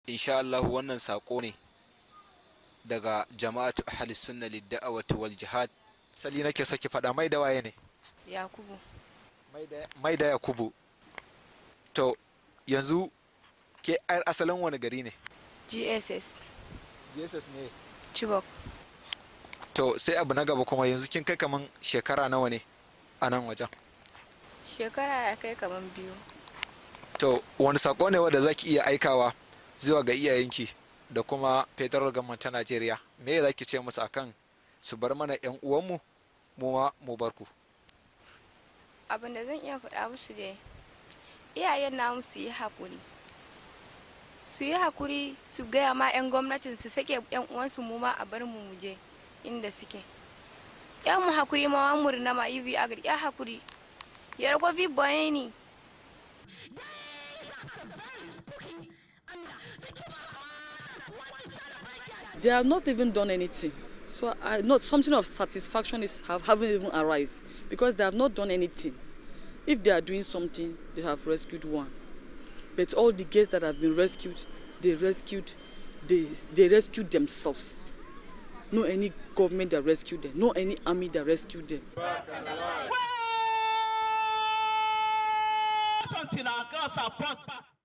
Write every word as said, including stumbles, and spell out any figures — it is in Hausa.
insha Allah wannan sako ne daga jama'atu ahli sunna lid-da'wati wal jihad. Sali nake so ki faɗa mai da waye ne? Yakubu. Mai da Yakubu. To yanzu ke ayar asalin wani gari ne? G S S. G S S ne? Chibok. To sai abu na gaba kuma yanzu kin kai kaman shekara nawa ne a nan wajen? Shekara ya kai kaman biyu. To wani sako ne wanda zaki iya aikawa zuwa ga iyayenki da kuma federal government ta Najeriya? Me zaki ce musu akan su bar mana yan uwanmu mu ma mu bar ku? Abin da zan iya faɗa musu dai iyayen namu su yi hakuri. Su yi hakuri su gaya ma 'yan gwamnatin su sake 'yan uwansu mu ma a bar mu muje inda suke. Ya mu hakuri ma wa murna ma yi agri ya hakuri. Ya rago vi bayani. They have not even done anything. So I not something of satisfaction is have haven't even arise because they have not done anything. If they are doing something, they have rescued one. But all the girls that have been rescued, they rescued, they they rescued themselves. No any government that rescued them, no any army that rescued them. Until our girls are brought back.